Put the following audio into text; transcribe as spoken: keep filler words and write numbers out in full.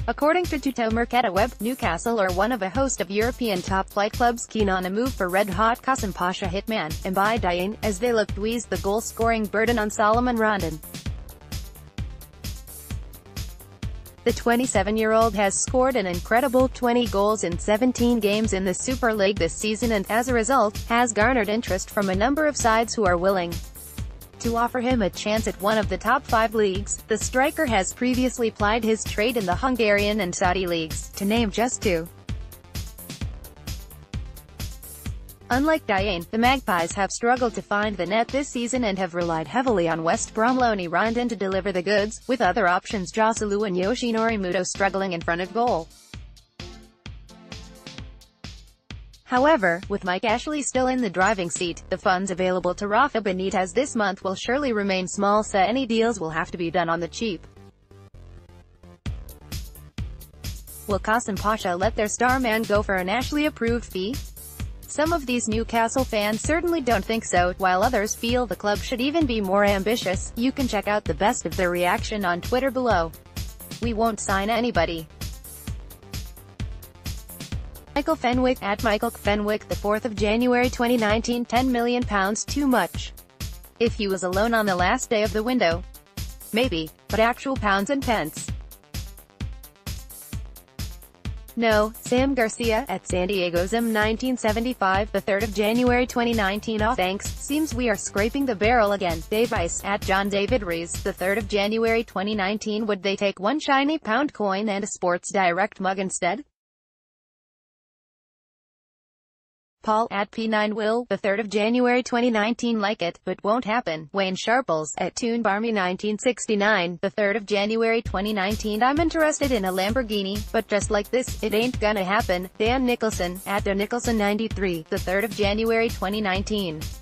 According to Tuttomercatoweb, Newcastle are one of a host of European top flight clubs keen on a move for red-hot Kasimpasa hitman, Mbaye Diagne, as they look to ease the goal-scoring burden on Salomon Rondon. The twenty-seven-year-old has scored an incredible twenty goals in seventeen games in the Super Lig this season and, as a result, has garnered interest from a number of sides who are willing to offer him a chance at one of the top five leagues. The striker has previously plied his trade in the Hungarian and Sa leagues, to name just two. Unlike Diagne, the Magpies have struggled to find the net this season and have relied heavily on West Brom loanee Rondon to deliver the goods, with other options Joselu and Yoshinori Muto struggling in front of goal. However, with Mike Ashley still in the driving seat, the funds available to Rafa Benitez this month will surely remain small, so any deals will have to be done on the cheap. Will Kasimpasa let their star man go for an Ashley-approved fee? Some of these Newcastle fans certainly don't think so, while others feel the club should even be more ambitious. You can check out the best of their reaction on Twitter below. We won't sign anybody. Michael Fenwick at Michael Fenwick, the fourth of January twenty nineteen. ten million pounds too much. If he was alone on the last day of the window, maybe, but actual pounds and pence. No. Sam Garcia at San Diego Zim nineteen seventy-five, the third of January twenty nineteen. Oh, thanks. Seems we are scraping the barrel again. Dave Ice at John David Rees, the third of January twenty nineteen. Would they take one shiny pound coin and a Sports Direct mug instead? Paul at P nine Will, the third of January twenty nineteen. Like it, but won't happen. Wayne Sharples at Toon Barmy nineteen sixty-nine, the third of January twenty nineteen. I'm interested in a Lamborghini, but just like this, it ain't gonna happen. Dan Nicholson at Dan Nicholson ninety-three, the third of January twenty nineteen.